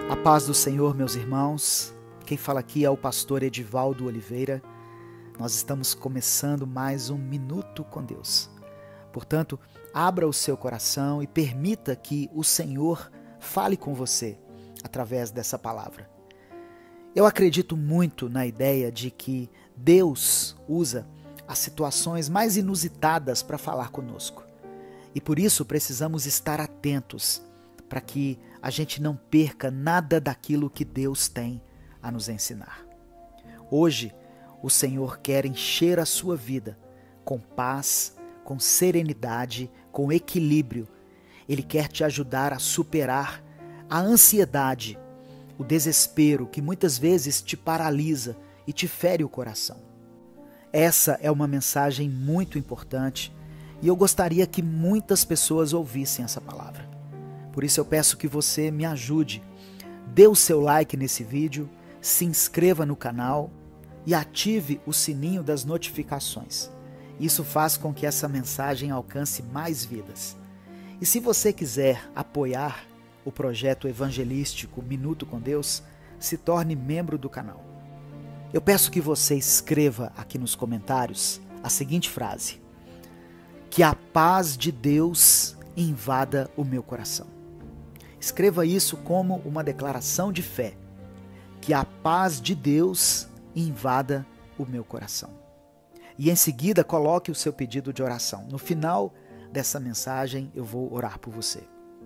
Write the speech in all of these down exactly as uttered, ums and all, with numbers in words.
A paz do Senhor, meus irmãos. Quem fala aqui é o pastor Edivaldo Oliveira. Nós estamos começando mais um Minuto com Deus. Portanto, abra o seu coração e permita que o Senhor fale com você através dessa palavra. Eu acredito muito na ideia de que Deus usa as situações mais inusitadas para falar conosco. E por isso precisamos estar atentos para que a gente não perca nada daquilo que Deus tem a nos ensinar. Hoje, o Senhor quer encher a sua vida com paz, com serenidade, com equilíbrio. Ele quer te ajudar a superar a ansiedade, o desespero que muitas vezes te paralisa e te fere o coração. Essa é uma mensagem muito importante e eu gostaria que muitas pessoas ouvissem essa palavra. Por isso eu peço que você me ajude. Dê o seu like nesse vídeo, se inscreva no canal e ative o sininho das notificações. Isso faz com que essa mensagem alcance mais vidas. E se você quiser apoiar o projeto evangelístico Minuto com Deus, se torne membro do canal. Eu peço que você escreva aqui nos comentários a seguinte frase: que a paz de Deus invada o meu coração. Escreva isso como uma declaração de fé. Que a paz de Deus invada o meu coração. E em seguida coloque o seu pedido de oração. No final dessa mensagem eu vou orar por você.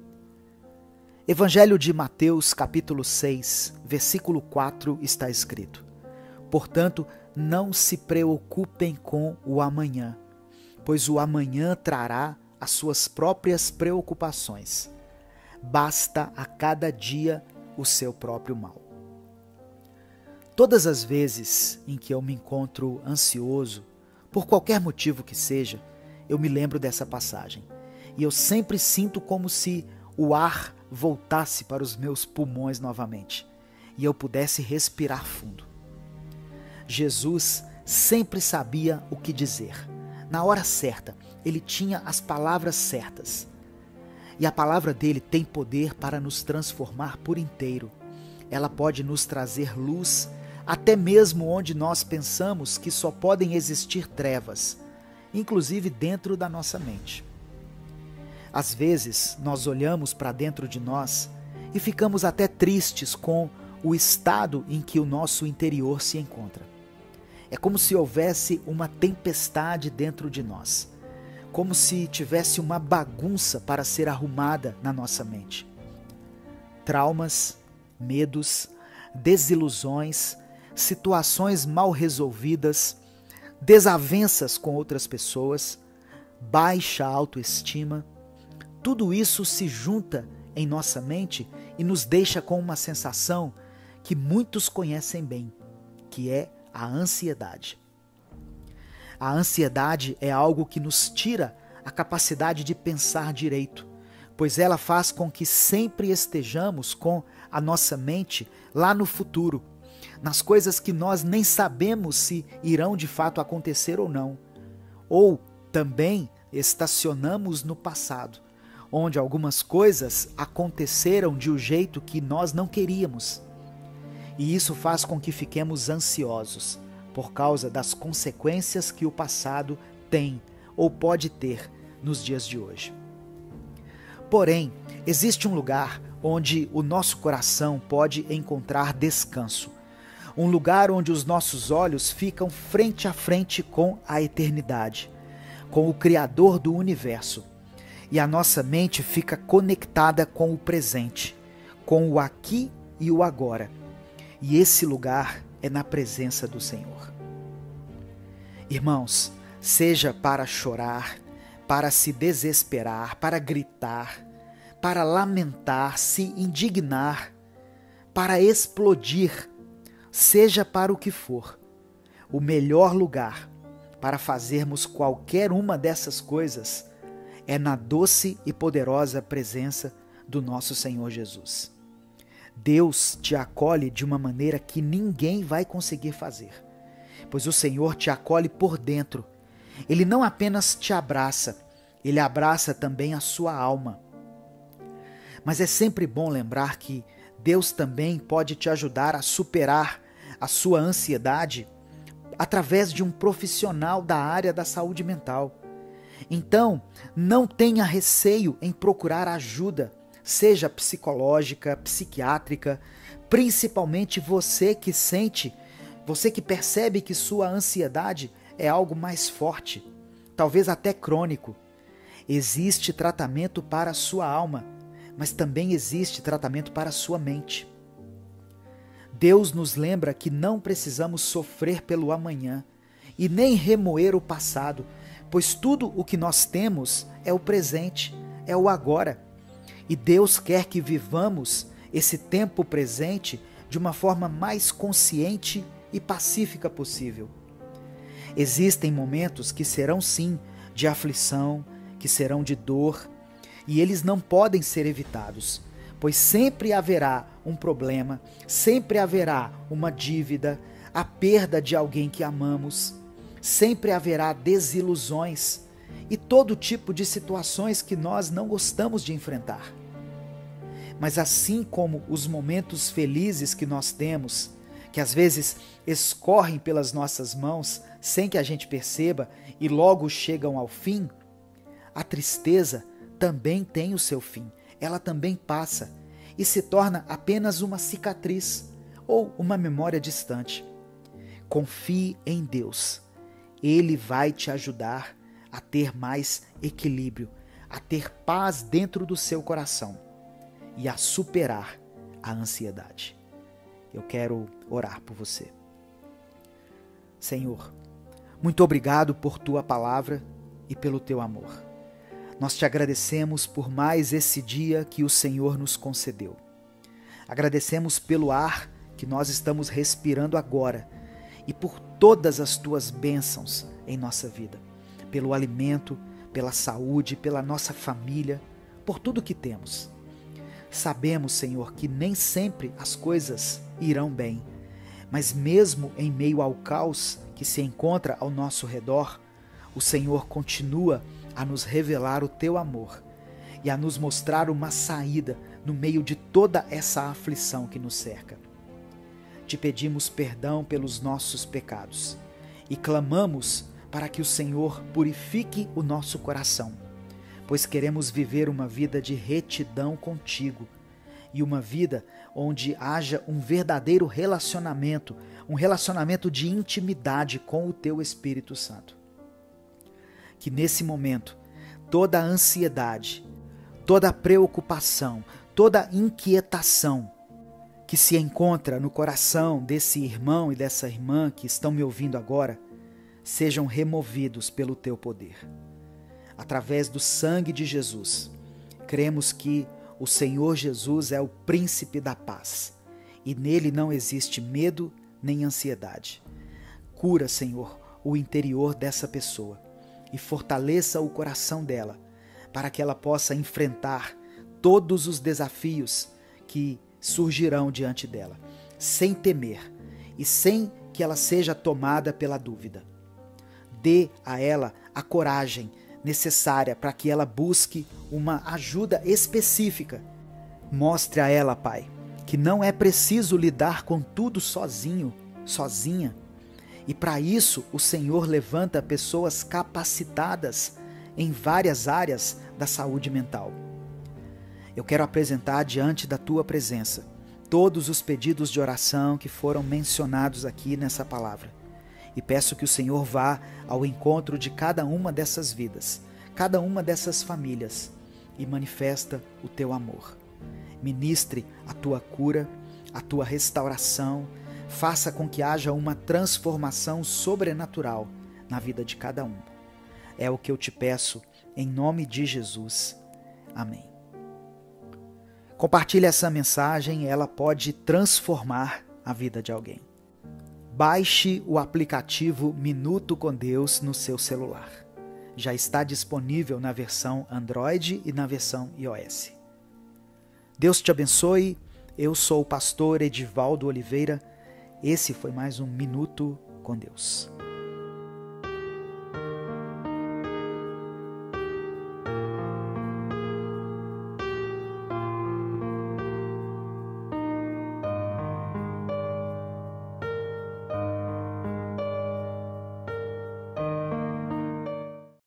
Evangelho de Mateus, capítulo seis, versículo quatro, está escrito: portanto, não se preocupem com o amanhã, pois o amanhã trará as suas próprias preocupações. Basta a cada dia o seu próprio mal. Todas as vezes em que eu me encontro ansioso, por qualquer motivo que seja, eu me lembro dessa passagem. E eu sempre sinto como se o ar voltasse para os meus pulmões novamente e eu pudesse respirar fundo. Jesus sempre sabia o que dizer. Na hora certa, ele tinha as palavras certas. E a palavra dele tem poder para nos transformar por inteiro. Ela pode nos trazer luz, até mesmo onde nós pensamos que só podem existir trevas, inclusive dentro da nossa mente. Às vezes, nós olhamos para dentro de nós e ficamos até tristes com o estado em que o nosso interior se encontra. É como se houvesse uma tempestade dentro de nós. Como se tivesse uma bagunça para ser arrumada na nossa mente. Traumas, medos, desilusões, situações mal resolvidas, desavenças com outras pessoas, baixa autoestima, tudo isso se junta em nossa mente e nos deixa com uma sensação que muitos conhecem bem, que é a ansiedade. A ansiedade é algo que nos tira a capacidade de pensar direito, pois ela faz com que sempre estejamos com a nossa mente lá no futuro, nas coisas que nós nem sabemos se irão de fato acontecer ou não. Ou também estacionamos no passado, onde algumas coisas aconteceram de um jeito que nós não queríamos. E isso faz com que fiquemos ansiosos, por causa das consequências que o passado tem ou pode ter nos dias de hoje. Porém, existe um lugar onde o nosso coração pode encontrar descanso, um lugar onde os nossos olhos ficam frente a frente com a eternidade, com o Criador do universo, e a nossa mente fica conectada com o presente, com o aqui e o agora, e esse lugar é na presença do Senhor. Irmãos, seja para chorar, para se desesperar, para gritar, para lamentar, se indignar, para explodir, seja para o que for, o melhor lugar para fazermos qualquer uma dessas coisas é na doce e poderosa presença do nosso Senhor Jesus. Deus te acolhe de uma maneira que ninguém vai conseguir fazer, pois o Senhor te acolhe por dentro. Ele não apenas te abraça, ele abraça também a sua alma. Mas é sempre bom lembrar que Deus também pode te ajudar a superar a sua ansiedade através de um profissional da área da saúde mental. Então, não tenha receio em procurar ajuda, seja psicológica, psiquiátrica, principalmente você que sente, você que percebe que sua ansiedade é algo mais forte, talvez até crônico. Existe tratamento para a sua alma, mas também existe tratamento para a sua mente. Deus nos lembra que não precisamos sofrer pelo amanhã e nem remoer o passado, pois tudo o que nós temos é o presente, é o agora. E Deus quer que vivamos esse tempo presente de uma forma mais consciente e pacífica possível. Existem momentos que serão sim de aflição, que serão de dor, e eles não podem ser evitados, pois sempre haverá um problema, sempre haverá uma dívida, a perda de alguém que amamos, sempre haverá desilusões e todo tipo de situações que nós não gostamos de enfrentar. Mas assim como os momentos felizes que nós temos, que às vezes escorrem pelas nossas mãos sem que a gente perceba e logo chegam ao fim, a tristeza também tem o seu fim, ela também passa e se torna apenas uma cicatriz ou uma memória distante. Confie em Deus, Ele vai te ajudar a ter mais equilíbrio, a ter paz dentro do seu coração e a superar a ansiedade. Eu quero orar por você. Senhor, muito obrigado por Tua palavra e pelo Teu amor. Nós te agradecemos por mais esse dia que o Senhor nos concedeu. Agradecemos pelo ar que nós estamos respirando agora e por todas as Tuas bênçãos em nossa vida, pelo alimento, pela saúde, pela nossa família, por tudo que temos. Sabemos, Senhor, que nem sempre as coisas irão bem, mas mesmo em meio ao caos que se encontra ao nosso redor, o Senhor continua a nos revelar o Teu amor e a nos mostrar uma saída no meio de toda essa aflição que nos cerca. Te pedimos perdão pelos nossos pecados e clamamos para que o Senhor purifique o nosso coração, pois queremos viver uma vida de retidão contigo e uma vida onde haja um verdadeiro relacionamento, um relacionamento de intimidade com o Teu Espírito Santo. Que nesse momento, toda a ansiedade, toda a preocupação, toda a inquietação que se encontra no coração desse irmão e dessa irmã que estão me ouvindo agora, sejam removidos pelo Teu poder. Através do sangue de Jesus, cremos que o Senhor Jesus é o príncipe da paz e nele não existe medo nem ansiedade. Cura, Senhor, o interior dessa pessoa e fortaleça o coração dela, para que ela possa enfrentar todos os desafios que surgirão diante dela, sem temer e sem que ela seja tomada pela dúvida. Dê a ela a coragem necessária para que ela busque uma ajuda específica. Mostre a ela, Pai, que não é preciso lidar com tudo sozinho, sozinha, e para isso o Senhor levanta pessoas capacitadas em várias áreas da saúde mental. Eu quero apresentar diante da Tua presença todos os pedidos de oração que foram mencionados aqui nessa palavra. E peço que o Senhor vá ao encontro de cada uma dessas vidas, cada uma dessas famílias e manifesta o Teu amor. Ministre a Tua cura, a Tua restauração, faça com que haja uma transformação sobrenatural na vida de cada um. É o que eu te peço, em nome de Jesus. Amém. Compartilhe essa mensagem, ela pode transformar a vida de alguém. Baixe o aplicativo Minuto com Deus no seu celular. Já está disponível na versão Android e na versão iOS. Deus te abençoe. Eu sou o pastor Edivaldo Oliveira. Esse foi mais um Minuto com Deus.